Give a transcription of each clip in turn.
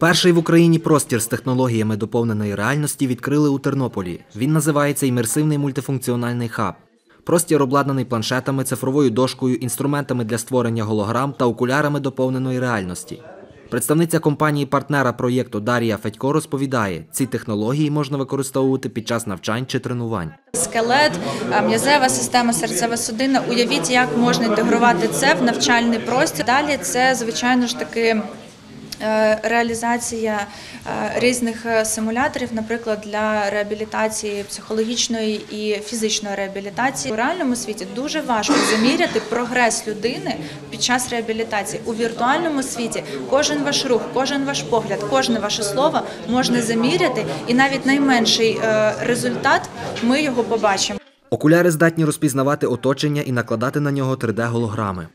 Перший в Україні простір з технологіями доповненої реальності відкрили у Тернополі. Він називається «Імерсивний мультифункціональний хаб». Простір обладнаний планшетами, цифровою дошкою, інструментами для створення голограм та окулярами доповненої реальності. Представниця компанії-партнера проєкту Дар'я Федько розповідає, ці технології можна використовувати під час навчань чи тренувань. Скелет, м'язева система, серцево-судинна. Уявіть, як можна інтегрувати це в навчальний простір. Далі це, звичайно ж таки, реалізація різних симуляторів, наприклад, для реабілітації психологічної і фізичної реабілітації. У реальному світі дуже важко заміряти прогрес людини під час реабілітації. У віртуальному світі кожен ваш рух, кожен ваш погляд, кожне ваше слово можна заміряти, і навіть найменший результат ми його побачимо. Окуляри здатні розпізнавати оточення і накладати на нього 3D-голограми.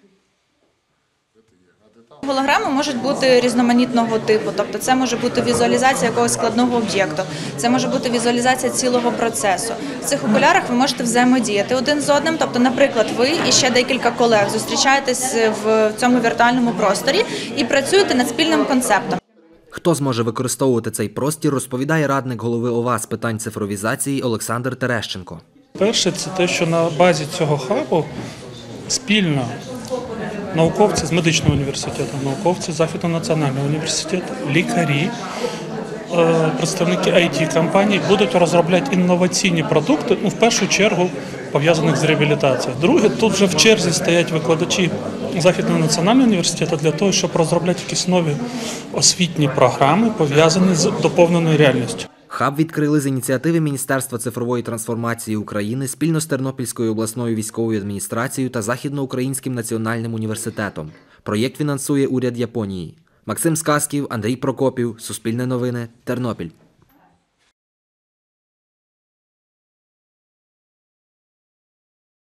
Голограми можуть бути різноманітного типу, тобто це може бути візуалізація якогось складного об'єкту, це може бути візуалізація цілого процесу. В цих окулярах ви можете взаємодіяти один з одним, тобто, наприклад, ви і ще декілька колег зустрічаєтесь в цьому віртуальному просторі і працюєте над спільним концептом. Хто зможе використовувати цей простір, розповідає радник голови ОВА з питань цифровізації Олександр Терещенко. Перше – це те, що на базі цього хабу спільно науковці з медичного університету, науковці з Західного національного університету, лікарі, представники IT-компаній будуть розробляти інноваційні продукти, в першу чергу пов'язаних з реабілітацією. Друге, тут вже в черзі стоять викладачі Західного національного університету для того, щоб розробляти якісь нові освітні програми, пов'язані з доповненою реальністю. Хаб відкрили з ініціативи Міністерства цифрової трансформації України спільно з Тернопільською обласною військовою адміністрацією та Західноукраїнським національним університетом. Проєкт фінансує уряд Японії. Максим Сказків, Андрій Прокопів, Суспільне новини, Тернопіль.